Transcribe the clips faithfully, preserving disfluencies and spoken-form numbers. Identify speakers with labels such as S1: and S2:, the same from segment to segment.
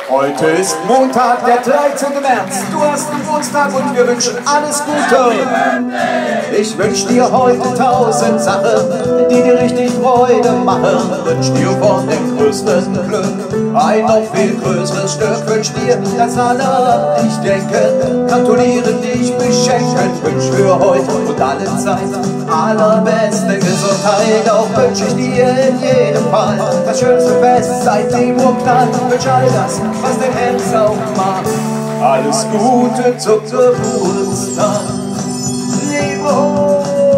S1: Heute ist Montag, der dreizehnte März. Du hast Geburtstag und wir wünschen alles Gute. Ich wünsch dir heute tausend Sachen, die dir richtig Freude machen. Wünsch dir von dem größten Glück ein noch viel größeres Stück. Wünsch dir, dass alle an dich denken, gratulieren, dich beschenken. Wünsch für heute und alle Zeit allerbeste Gesundheit. Auch wünsch ich dir in jedem Fall das schönste Fest seit dem Urknall. Wünsch all das, was dein Herz auch mag. Alles Gute zum Geburtstag. Lebe hoch.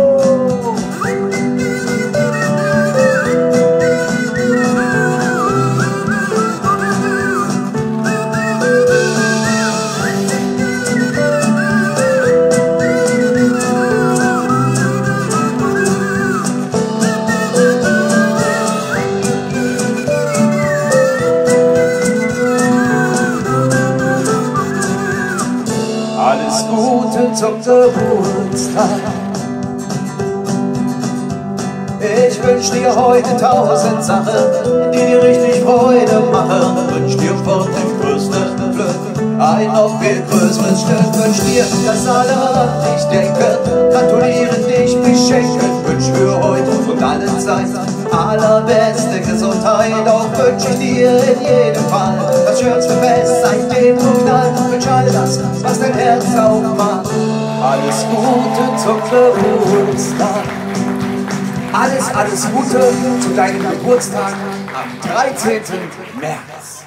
S1: Alles Gute zum Geburtstag. Ich wünsch dir heute tausend Sachen, die dir richtig Freude machen. Wünsch dir von dem größten Glück ein noch viel größeres Stück. Wünsch dir, dass alle an dich denken, gratulieren, dich beschenken. Wünsch für heute und alle Zeit allerbeste Gesundheit. Auch wünsch ich dir in jedem Fall das schönste Fest seit dem Urknall. Wünsch all das, was dein Herz auch mag. Alles Gute zum Geburtstag. Alles, alles Gute zu deinem Geburtstag am dreizehnten März.